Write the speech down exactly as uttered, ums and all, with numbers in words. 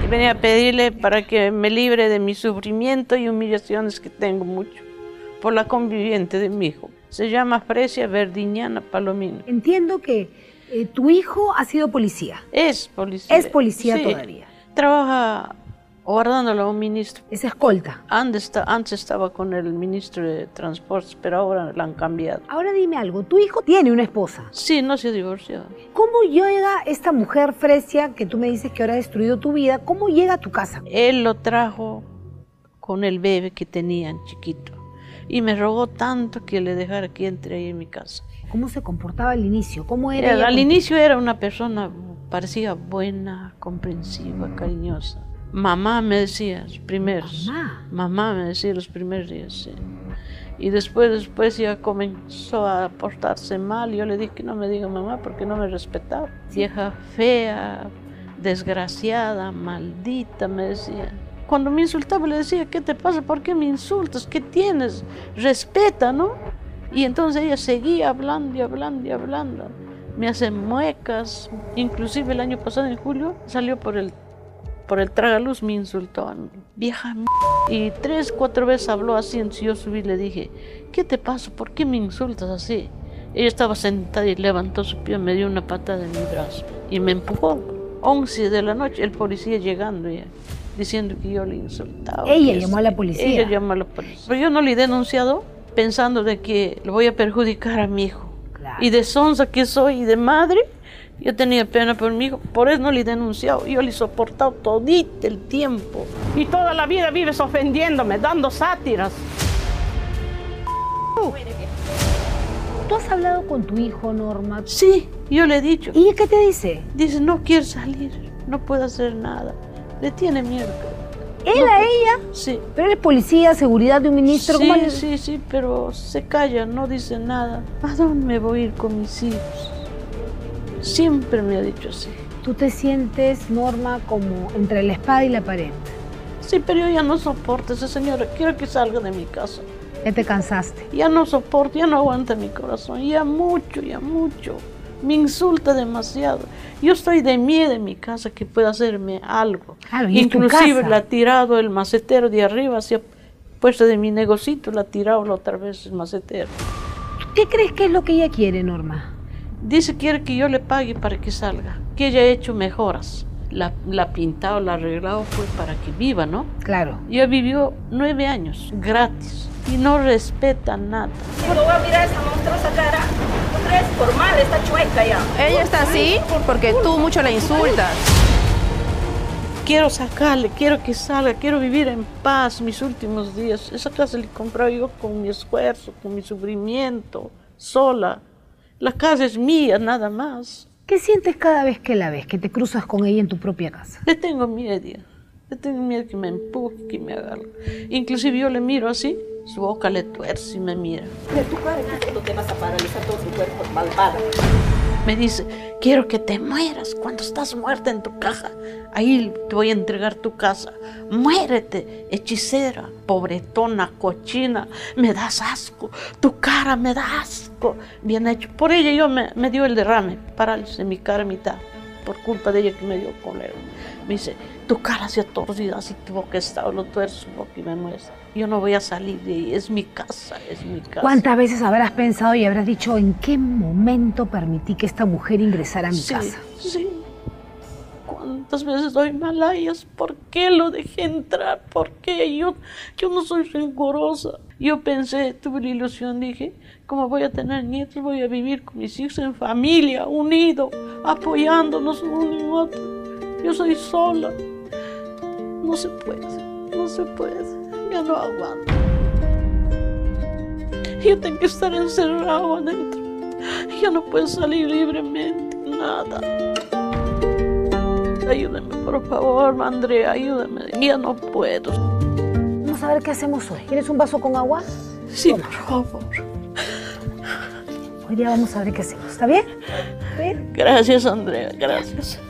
Venía a pedirle para que me libre de mi sufrimiento y humillaciones que tengo mucho por la conviviente de mi hijo. Se llama Fresia Verdiñana Palomino. Entiendo que eh, tu hijo ha sido policía. Es policía. Es policía sí. todavía. Trabaja guardándolo a un ministro. Es escolta. Antes, antes estaba con el ministro de Transportes, pero ahora la han cambiado. Ahora dime algo, tu hijo tiene una esposa. Sí, no se ha divorciado. ¿Cómo llega esta mujer Fresia, que tú me dices que ahora ha destruido tu vida, cómo llega a tu casa? Él lo trajo con el bebé que tenían chiquito y me rogó tanto que le dejara que entre ahí en mi casa. ¿Cómo se comportaba al inicio? ¿Cómo era Al, ella? al inicio era una persona, parecía buena, comprensiva, cariñosa. Mamá me decía los primeros. Mamá. Mamá me decía los primeros días, sí. Y después, después ya comenzó a portarse mal. Yo le dije que no me diga mamá porque no me respetaba. Vieja fea, desgraciada, maldita, me decía. Cuando me insultaba le decía, ¿qué te pasa? ¿Por qué me insultas? ¿Qué tienes? Respeta, ¿no? Y entonces ella seguía hablando y hablando y hablando. Me hace muecas. Inclusive el año pasado, en julio, salió por el por el tragaluz, me insultó. Vieja m***. Y tres, cuatro veces habló así, entonces yo subí y le dije, ¿qué te pasa? ¿Por qué me insultas así? Ella estaba sentada y levantó su pie, me dio una patada en mi brazo y me empujó. once de la noche, el policía llegando ya, diciendo que yo le insultaba. Ella llamó a la policía. Ella llamó a la policía. Pero yo no le he denunciado pensando de que le voy a perjudicar a mi hijo. Claro. Y de sonza que soy y de madre, yo tenía pena por mi hijo, por eso no le he denunciado. Yo le he soportado todito el tiempo. Y toda la vida vives ofendiéndome, dando sátiras. ¿Tú has hablado con tu hijo, Norma? Sí, yo le he dicho. ¿Y qué te dice? Dice, no quiere salir, no puede hacer nada. Le tiene miedo. ¿Él no, a ella? Sí. Pero él es policía, seguridad de un ministro. Sí, ¿cómo le... sí, sí, pero se calla, no dice nada. ¿A dónde me voy a ir con mis hijos? Siempre me ha dicho así. ¿Tú te sientes, Norma, como entre la espada y la pared? Sí, pero yo ya no soporto a esa señora. Quiero que salga de mi casa. Ya te cansaste. Ya no soporto, ya no aguanta mi corazón. Ya mucho, ya mucho. Me insulta demasiado. Yo estoy de miedo en mi casa que pueda hacerme algo. Claro, y inclusive es tu casa. la ha tirado el macetero de arriba, se ha puesto de mi negocito, la ha tirado la otra vez el macetero. ¿Qué crees que es lo que ella quiere, Norma? Dice que quiere que yo le pague para que salga, que ella ha hecho mejoras. La, la ha pintado, la ha arreglado, pues para que viva, ¿no? Claro. Ella vivió nueve años, gratis, y no respeta nada. Cuando voy a mirar esa monstruosa cara, ¿tú crees? Formal, está chueca ya. Ella está así porque tú mucho la insultas. Quiero sacarle, quiero que salga, quiero vivir en paz mis últimos días. Esa casa la he comprado yo con mi esfuerzo, con mi sufrimiento, sola. La casa es mía, nada más. ¿Qué sientes cada vez que la ves, que te cruzas con ella en tu propia casa? Le tengo miedo, le tengo miedo que me empuje, que me haga algo. Inclusive yo le miro así, su boca le tuerce y me mira. De tu cara, tú te vas a paralizar todo tu cuerpo, malvada. Me dice, quiero que te mueras cuando estás muerta en tu caja. Ahí te voy a entregar tu casa. Muérete, hechicera, pobretona, cochina. Me das asco. Tu cara me da asco. Bien hecho. Por ella yo me, me dio el derrame, parálisis en mi cara a mitad. Por culpa de ella que me dio cólera. Me dice, tu cara se ha torcido, así tu boca está, lo tuerce su boca y me muestra. Yo no voy a salir de ahí, es mi casa, es mi casa. ¿Cuántas veces habrás pensado y habrás dicho en qué momento permití que esta mujer ingresara a mi sí, casa? Sí, ¿cuántas veces doy malayas? ¿Por qué lo dejé entrar? ¿Por qué? Yo, yo no soy rencorosa. Yo pensé, tuve la ilusión, dije, como voy a tener nietos, voy a vivir con mis hijos en familia, unidos, apoyándonos uno en otro. Yo soy sola. No se puede, no se puede. Ya no aguanto. Yo tengo que estar encerrado adentro. Ya no puedo salir libremente, nada. Ayúdame, por favor, Andrea, ayúdame. Ya no puedo. Vamos a ver qué hacemos hoy. ¿Quieres un vaso con agua? Sí, Toma. por favor. Hoy día vamos a ver qué hacemos. ¿Está bien? ¿Está bien? Gracias, Andrea, gracias.